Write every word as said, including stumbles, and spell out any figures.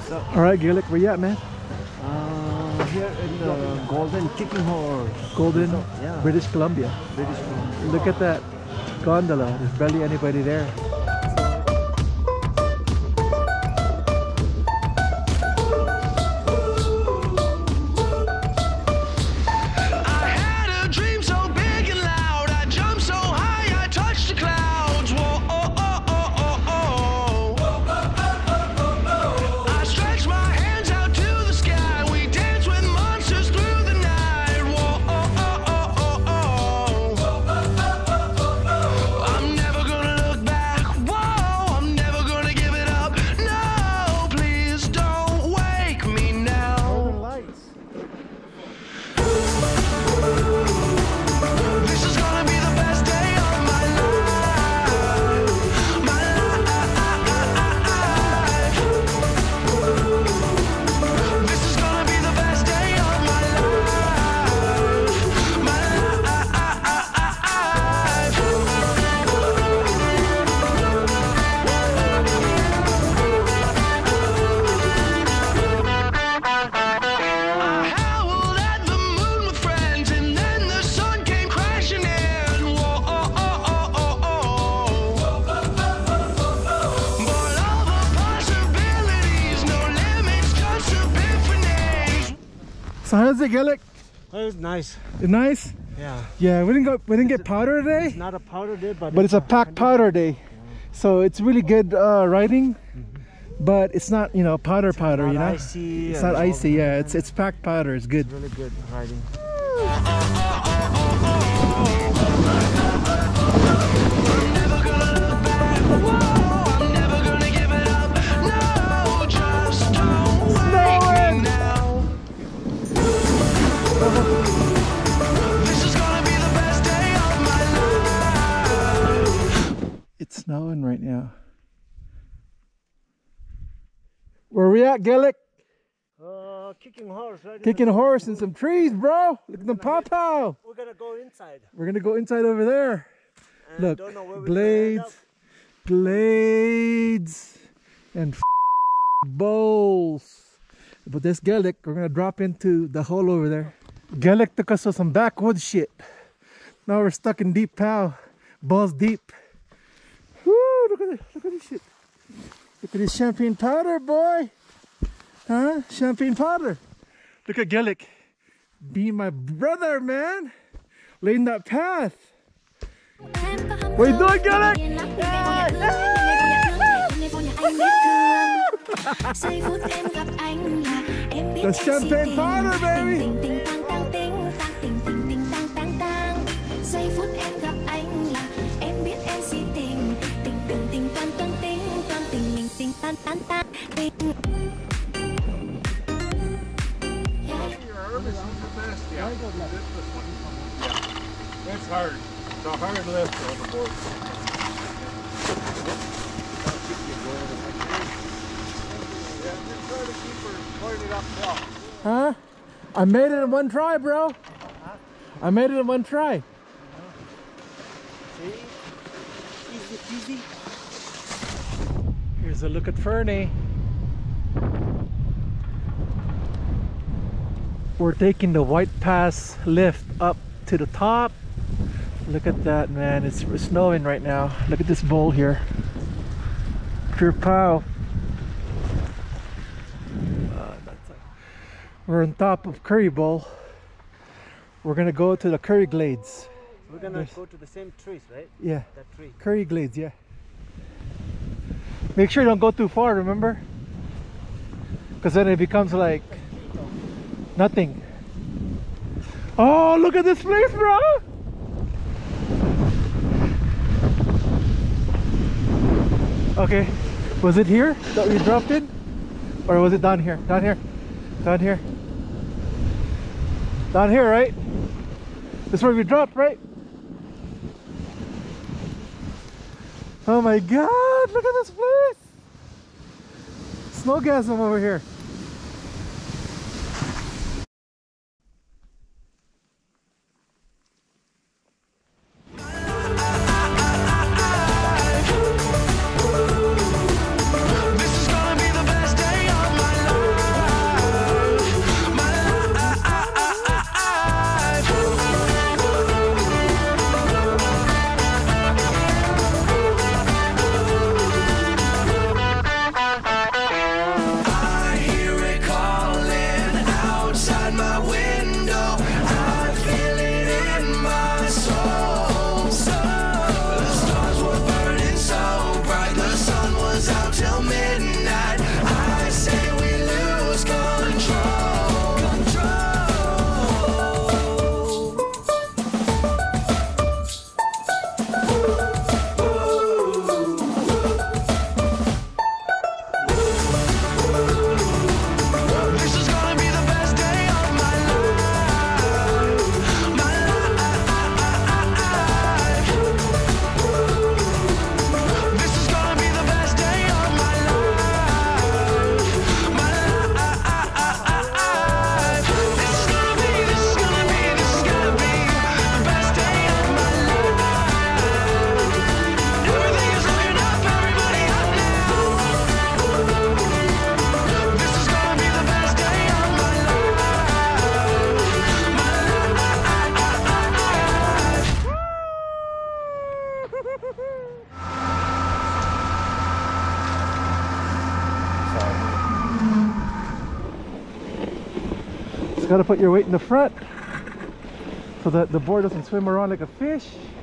So, All right, Gaelic, where you at, man? uh, here in the Golden Kicking Horse. Golden, So, yeah. British Columbia. British Columbia. Look at that gondola. There's barely anybody there. So how's it, Gaelic? Oh, it's nice. It's nice? Yeah. Yeah, we didn't go we didn't get powder today. It's not a powder day, but, but it's, it's a packed powder day. Yeah. So it's really good uh, riding. Mm-hmm. But it's not, you know, powder it's powder, you know? Icy it's not icy, yeah. It's it's packed powder. It's good. It's really good riding. It's snowing right now. Where are we at, Gaelic? Uh, kicking horse, right? Kicking a horse in some trees, bro. Look at the pawpaw. We're gonna go inside. We're gonna go inside over there. And look, don't know where we're glades, glades, and f bowls. But this Gaelic, we're gonna drop into the hole over there. Gaelic took us to some backwoods shit. Now we're stuck in deep pow, balls deep. Woo! Look at this! Look at this shit! Look at this champagne powder, boy! Huh? Champagne powder! Look at Gaelic, being my brother, man, laying that path. What are you doing, Gaelic? The champagne powder, baby! It's hard. It's a hard lift on the board. Yeah, just try to keep her pointed up top. Huh? I made it in one try, bro. Huh? I made it in one try. See? Easy peasy. Here's a look at Fernie. We're taking the White Pass lift up to the top. Look at that, man. It's, it's snowing right now. Look at this bowl here. Pure pow. Uh, that's like, we're on top of Curry Bowl. We're gonna go to the Curry Glades. We're gonna There's, go to the same trees, right? Yeah. That tree. Curry Glades, yeah. Make sure you don't go too far, remember? Because then it becomes like nothing. Oh, look at this place, bro! Okay, was it here that we dropped in? Or was it down here? Down here? Down here? Down here, right? This is where we dropped, right? Oh my god, look at this place! Snowgasm over here. This is gonna be the best day of my life. Just gotta put your weight in the front so that the board doesn't swim around like a fish.